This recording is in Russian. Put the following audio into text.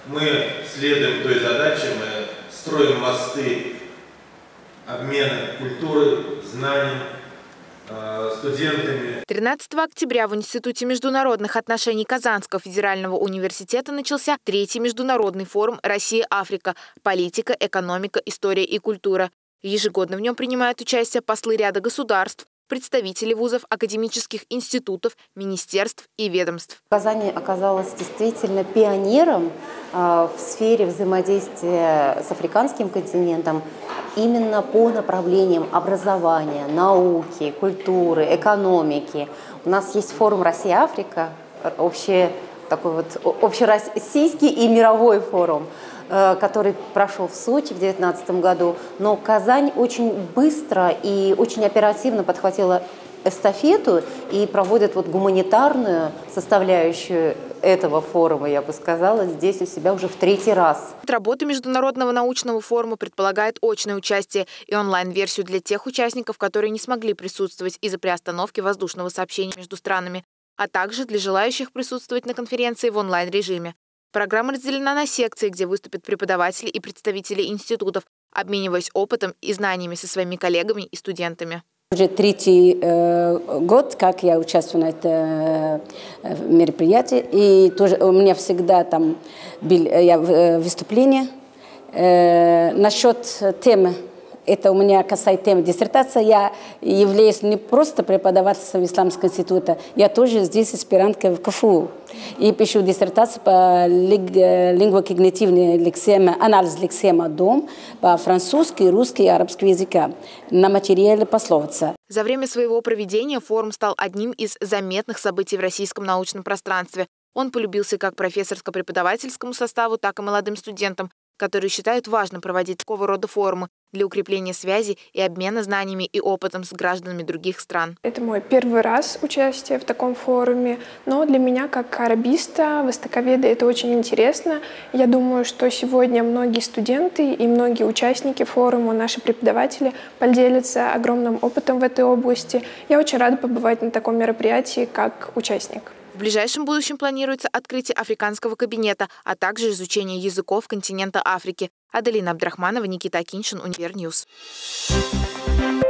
Мы следуем той задаче, мы строим мосты обмена культуры, знаний, студентами. 13 октября в Институте международных отношений Казанского федерального университета начался 3-й международный форум «Россия-Африка. Политика, экономика, история и культура». Ежегодно в нем принимают участие послы ряда государств, представители вузов, академических институтов, министерств и ведомств. Казань оказалась действительно пионером в сфере взаимодействия с африканским континентом именно по направлениям образования, науки, культуры, экономики. У нас есть форум «Россия-Африка», общероссийский и мировой форум, который прошел в Сочи в 2019 году. Но Казань очень быстро и очень оперативно подхватила эстафету и проводит гуманитарную составляющую этого форума, я бы сказала, здесь у себя уже в 3-й раз. Работа Международного научного форума предполагает очное участие и онлайн-версию для тех участников, которые не смогли присутствовать из-за приостановки воздушного сообщения между странами, а также для желающих присутствовать на конференции в онлайн-режиме. Программа разделена на секции, где выступят преподаватели и представители институтов, обмениваясь опытом и знаниями со своими коллегами и студентами. Уже 3-й год, как я участвую на этом мероприятии, и тоже у меня всегда там было выступление. Насчет темы, это у меня касается темы диссертации, я являюсь не просто преподавателем Исламского института, я тоже здесь аспирантка в КФУ. И пишу диссертацию по лингвокогнитивной лексеме, анализ лексема «дом» по-французски, русски и арабскому языка на материале пословица. За время своего проведения форум стал одним из заметных событий в российском научном пространстве. Он полюбился как профессорско-преподавательскому составу, так и молодым студентам, которые считают важным проводить такого рода форумы для укрепления связи и обмена знаниями и опытом с гражданами других стран. Это мой первый раз участие в таком форуме, но для меня, как арабиста, востоковеда, это очень интересно. Я думаю, что сегодня многие студенты и многие участники форума, наши преподаватели, поделятся огромным опытом в этой области. Я очень рада побывать на таком мероприятии как участник. В ближайшем будущем планируется открытие африканского кабинета, а также изучение языков континента Африки. Аделина Абдрахманова, Никита Акиньшин, Универньюз.